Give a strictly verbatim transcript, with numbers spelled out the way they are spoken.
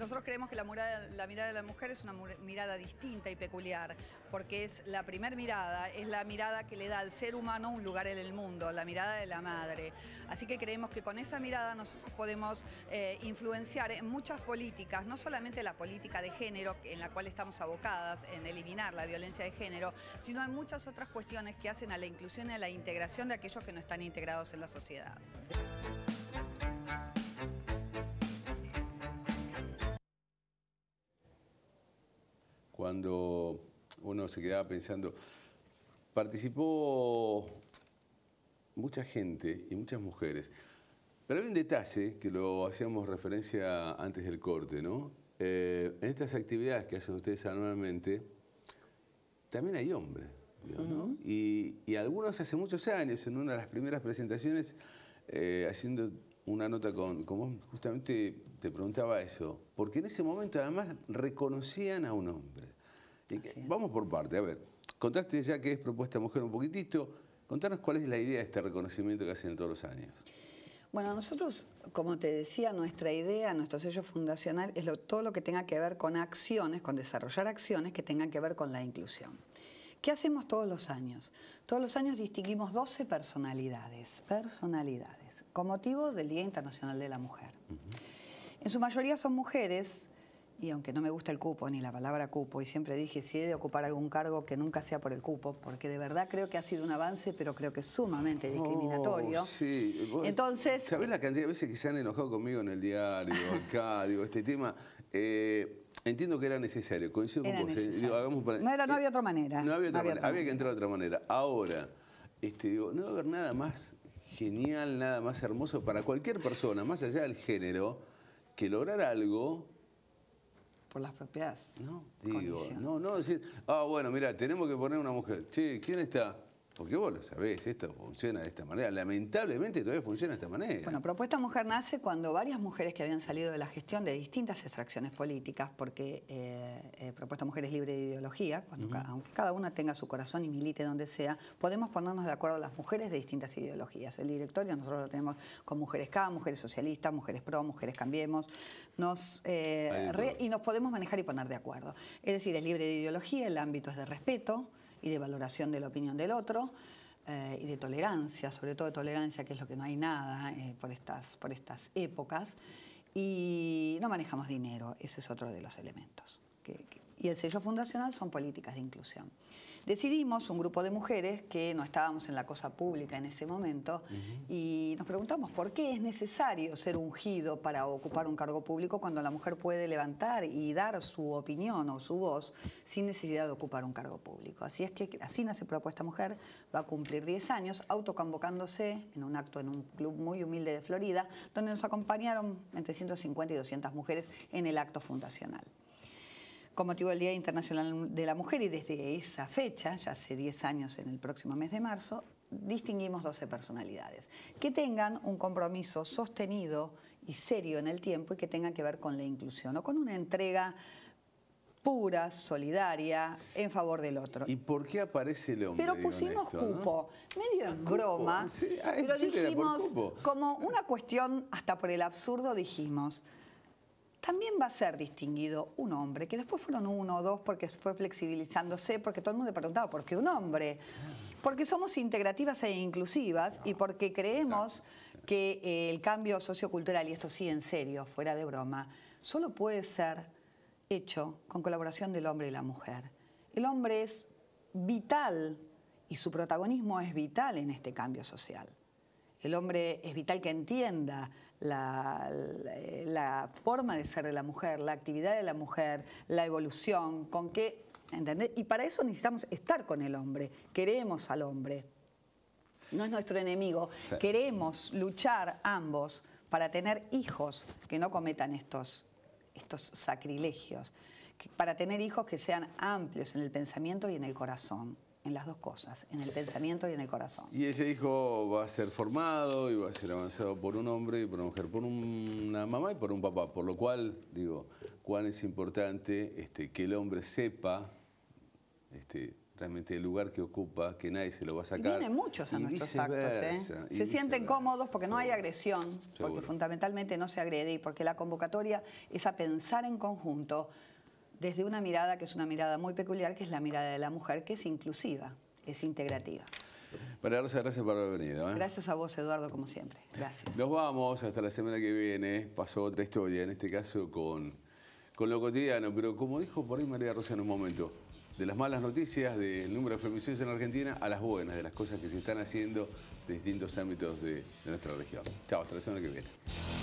Nosotros creemos que la mirada, la mirada de la mujer es una mirada distinta y peculiar, porque es la primer mirada, es la mirada que le da al ser humano un lugar en el mundo, la mirada de la madre. Así que creemos que con esa mirada nosotros podemos eh, influenciar en muchas políticas, no solamente la política de género, en la cual estamos abocadas, en eliminar la violencia de género, sino en muchas otras cuestiones que hacen a la inclusión y a la integración de aquellos que no están integrados en la sociedad. Cuando uno se quedaba pensando, participó mucha gente y muchas mujeres, pero hay un detalle que lo hacíamos referencia antes del corte, ¿no? Eh, en estas actividades que hacen ustedes anualmente, también hay hombres, ¿no? Uh-huh. y, y algunos hace muchos años, en una de las primeras presentaciones, eh, haciendo una nota con, con vos, justamente te preguntaba eso, porque en ese momento además reconocían a un hombre. Y que, vamos por parte, a ver, contaste ya que es Propuesta Mujer un poquitito, contanos cuál es la idea de este reconocimiento que hacen todos los años. Bueno, nosotros, como te decía, nuestra idea, nuestro sello fundacional es lo, todo lo que tenga que ver con acciones, con desarrollar acciones que tengan que ver con la inclusión. ¿Qué hacemos todos los años? Todos los años distinguimos doce personalidades, personalidades, con motivo del Día Internacional de la Mujer. Uh-huh. En su mayoría son mujeres, y aunque no me gusta el cupo, ni la palabra cupo, y siempre dije, si he de ocupar algún cargo, que nunca sea por el cupo, porque de verdad creo que ha sido un avance, pero creo que es sumamente discriminatorio. Oh, sí. Vos, Entonces, ¿sabés la cantidad de veces que se han enojado conmigo en el diario, acá, digo, este tema? Eh, Entiendo que era necesario, coincido era con vos. Eh, digo, hagamos para, no, era, no había otra manera. No había otra no había, manera, otra había manera. que entrar de otra manera. Ahora, este, digo, no va a haber nada más genial, nada más hermoso para cualquier persona, más allá del género, que lograr algo... Por las propias No, digo, no, no decir, ah, bueno, mira, tenemos que poner una mujer. Che, ¿quién está? Porque vos lo sabés, esto funciona de esta manera. Lamentablemente todavía funciona de esta manera. Bueno, Propuesta Mujer nace cuando varias mujeres que habían salido de la gestión de distintas extracciones políticas, porque eh, eh, Propuesta Mujer es libre de ideología, cuando, uh-huh. aunque cada una tenga su corazón y milite donde sea, podemos ponernos de acuerdo las mujeres de distintas ideologías. El directorio nosotros lo tenemos con Mujeres K, Mujeres Socialistas, Mujeres Pro, Mujeres Cambiemos, nos, eh, re, y nos podemos manejar y poner de acuerdo. Es decir, es libre de ideología, el ámbito es de respeto y de valoración de la opinión del otro, eh, y de tolerancia, sobre todo de tolerancia, que es lo que no hay nada eh, por, estas, por estas épocas, y no manejamos dinero, ese es otro de los elementos. Que, que, y el sello fundacional son políticas de inclusión. Decidimos, un grupo de mujeres, que no estábamos en la cosa pública en ese momento, uh-huh. y nos preguntamos por qué es necesario ser ungido para ocupar un cargo público cuando la mujer puede levantar y dar su opinión o su voz sin necesidad de ocupar un cargo público. Así es que así nace Propuesta Mujer, va a cumplir diez años, autoconvocándose en un acto en un club muy humilde de Florida, donde nos acompañaron entre ciento cincuenta y doscientas mujeres en el acto fundacional. Con motivo del Día Internacional de la Mujer, y desde esa fecha, ya hace diez años en el próximo mes de marzo, distinguimos doce personalidades que tengan un compromiso sostenido y serio en el tiempo y que tengan que ver con la inclusión o con una entrega pura, solidaria, en favor del otro. ¿Y por qué aparece el hombre? Pero pusimos esto, cupo, ¿no? Medio en broma, sí, ah, pero dijimos, cupo. como una cuestión hasta por el absurdo, dijimos... También va a ser distinguido un hombre, que después fueron uno o dos porque fue flexibilizándose, porque todo el mundo preguntaba, ¿por qué un hombre? Porque somos integrativas e inclusivas y porque creemos que eh, el cambio sociocultural, y esto sí en serio, fuera de broma, solo puede ser hecho con colaboración del hombre y la mujer. El hombre es vital y su protagonismo es vital en este cambio social. El hombre es vital que entienda la, la, la forma de ser de la mujer, la actividad de la mujer, la evolución, con qué, ¿entendés? Y para eso necesitamos estar con el hombre, queremos al hombre, no es nuestro enemigo, sí. Queremos luchar ambos para tener hijos que no cometan estos, estos sacrilegios, que, para tener hijos que sean amplios en el pensamiento y en el corazón. En las dos cosas, en el pensamiento y en el corazón. Y ese hijo va a ser formado y va a ser avanzado por un hombre y por una mujer, por una mamá y por un papá. Por lo cual, digo, cuán es importante este, que el hombre sepa este, realmente el lugar que ocupa, que nadie se lo va a sacar. Y vienen muchos a y nuestros actos, ¿eh? y Se sienten viceversa. cómodos porque no hay Seguro. agresión, porque Seguro. fundamentalmente no se agrede y porque la convocatoria es a pensar en conjunto desde una mirada que es una mirada muy peculiar, que es la mirada de la mujer, que es inclusiva, es integrativa. María Rosa, gracias por haber venido. ¿eh? Gracias a vos, Eduardo, como siempre. Gracias. Nos vamos hasta la semana que viene. Pasó otra historia, en este caso con, con lo cotidiano, pero como dijo por ahí María Rosa en un momento, de las malas noticias del número de femicidios en Argentina a las buenas, de las cosas que se están haciendo de distintos ámbitos de, de nuestra región. Chao, hasta la semana que viene.